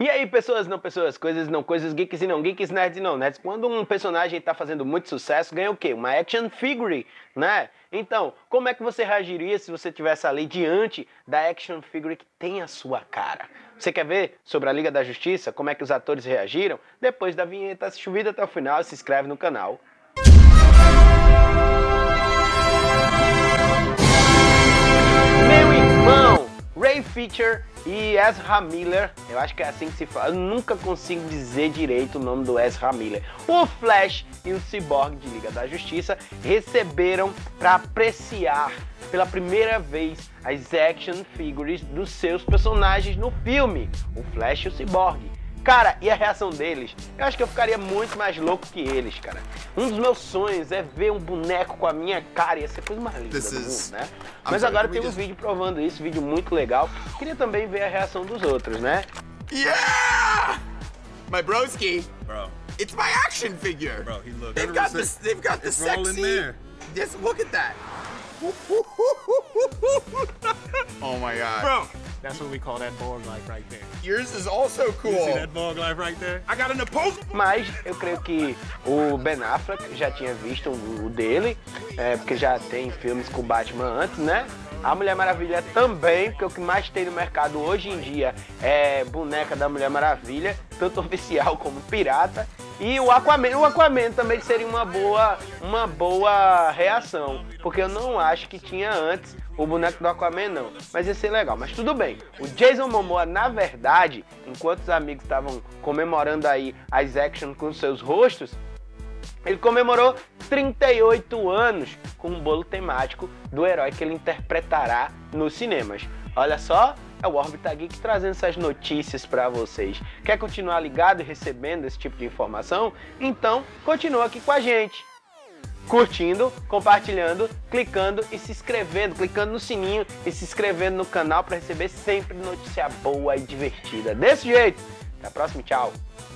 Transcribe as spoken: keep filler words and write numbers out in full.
E aí, pessoas não pessoas, coisas não coisas, geeks e não geeks, nerds e não nerds. Quando um personagem tá fazendo muito sucesso, ganha o quê? Uma action figure, né? Então, como é que você reagiria se você estivesse ali diante da action figure que tem a sua cara? Você quer ver sobre a Liga da Justiça, como é que os atores reagiram? Depois da vinheta, assiste o vídeo até o final e se inscreve no canal. Meu irmão, Ray Fisher e Ezra Miller, eu acho que é assim que se fala, eu nunca consigo dizer direito o nome do Ezra Miller. O Flash e o Cyborg de Liga da Justiça receberam para apreciar pela primeira vez as action figures dos seus personagens no filme, o Flash e o Cyborg. Cara, e a reação deles? Eu acho que eu ficaria muito mais louco que eles, cara. Um dos meus sonhos é ver um boneco com a minha cara, ia ser a coisa mais linda do mundo, né? Mas agora tem um vídeo provando isso, vídeo muito legal. Queria também ver a reação dos outros, né? Yeah! My broski. Bro. It's my action figure. Bro, he looks. They've got this. They've got the sexy. There. Just look at that. Oh my god. Bro. That's what we call that Borg life right there. Yours is also cool. You see that Borg life right there? I got an opposable. Mas eu creio que o Ben Affleck já tinha visto o dele, é, porque já tem filmes com Batman antes, né? A Mulher Maravilha também, porque o que mais tem no mercado hoje em dia é boneca da Mulher Maravilha, tanto oficial como pirata. E o Aquaman, o Aquaman também seria uma boa, uma boa reação, porque eu não acho que tinha antes o boneco do Aquaman não, mas ia ser legal, mas tudo bem. O Jason Momoa, na verdade, enquanto os amigos estavam comemorando aí as action com seus rostos, ele comemorou trinta e oito anos com um bolo temático do herói que ele interpretará nos cinemas. Olha só, é o Orbita Geek trazendo essas notícias para vocês. Quer continuar ligado e recebendo esse tipo de informação? Então, continua aqui com a gente. Curtindo, compartilhando, clicando e se inscrevendo, clicando no sininho e se inscrevendo no canal para receber sempre notícia boa e divertida. Desse jeito, até a próxima, tchau!